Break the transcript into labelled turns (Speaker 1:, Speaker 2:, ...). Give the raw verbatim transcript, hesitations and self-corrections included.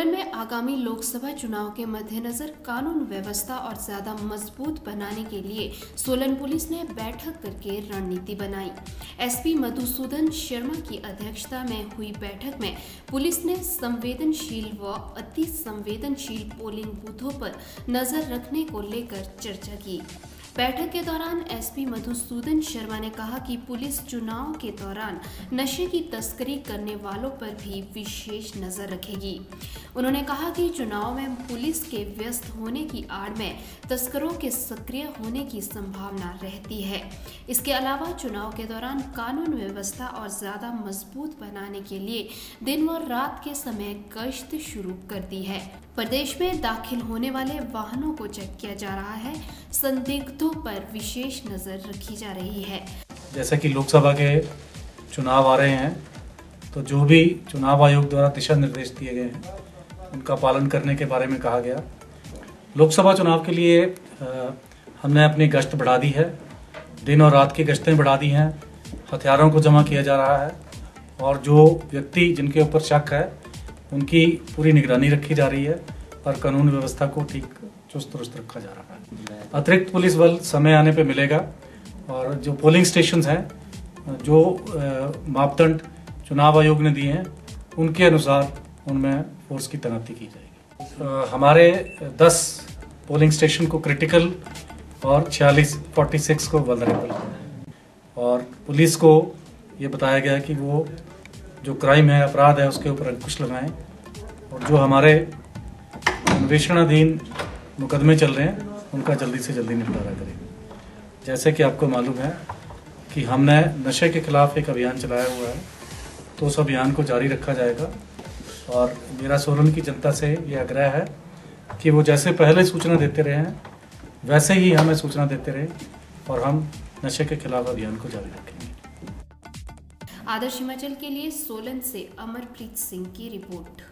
Speaker 1: सोलन में आगामी लोकसभा चुनाव के मद्देनजर कानून व्यवस्था और ज्यादा मजबूत बनाने के लिए सोलन पुलिस ने बैठक करके रणनीति बनाई। एसपी मधुसूदन शर्मा की अध्यक्षता में हुई बैठक में पुलिस ने संवेदनशील व अति संवेदनशील पोलिंग बूथों पर नजर रखने को लेकर चर्चा की। बैठक के दौरान एसपी मधुसूदन शर्मा ने कहा कि पुलिस चुनाव के दौरान नशे की तस्करी करने वालों पर भी विशेष नजर रखेगी। उन्होंने कहा कि चुनाव में पुलिस के व्यस्त होने की आड़ में तस्करों के सक्रिय होने की संभावना रहती है। इसके अलावा चुनाव के दौरान कानून व्यवस्था और ज्यादा मजबूत बनाने के लिए दिन व रात के समय गश्त शुरू कर दी है। प्रदेश में दाखिल होने वाले वाहनों को चेक किया जा रहा है। संदिग्धों पर विशेष नजर रखी जा रही है।
Speaker 2: जैसे कि लोकसभा के चुनाव आ रहे हैं, तो जो भी चुनाव आयोग द्वारा दिशा निर्देश दिए गए हैं उनका पालन करने के बारे में कहा गया। लोकसभा चुनाव के लिए आ, हमने अपनी गश्त बढ़ा दी है। दिन और रात की गश्तें बढ़ा दी हैं। हथियारों को जमा किया जा रहा है और जो व्यक्ति जिनके ऊपर शक है उनकी पूरी निगरानी रखी जा रही है और कानून व्यवस्था को ठीक चुस्त दुरुस्त रखा जा रहा है। अतिरिक्त पुलिस बल समय आने पे मिलेगा और जो पोलिंग स्टेशंस हैं, जो मापदंड चुनाव आयोग ने दिए हैं उनके अनुसार उनमें फोर्स की तैनाती की जाएगी। हमारे दस पोलिंग स्टेशन को क्रिटिकल और छियालीस फोर्टी सिक्स को वल्नरेबल और पुलिस को ये बताया गया कि वो जो क्राइम है, अपराध है, उसके ऊपर अंकुश लगाएं और जो हमारे अन्वेषणाधीन मुकदमे चल रहे हैं उनका जल्दी से जल्दी निपटारा करें। जैसे कि आपको मालूम है कि हमने नशे के खिलाफ एक अभियान चलाया हुआ है, तो उस अभियान को जारी रखा जाएगा और मेरा सोलन की जनता से ये आग्रह है कि वो जैसे पहले सूचना देते रहे हैं वैसे ही हमें सूचना देते रहे और हम नशे के खिलाफ अभियान को जारी रखेंगे।
Speaker 1: आदर्श हिमाचल के लिए सोलन से अमरप्रीत सिंह की रिपोर्ट।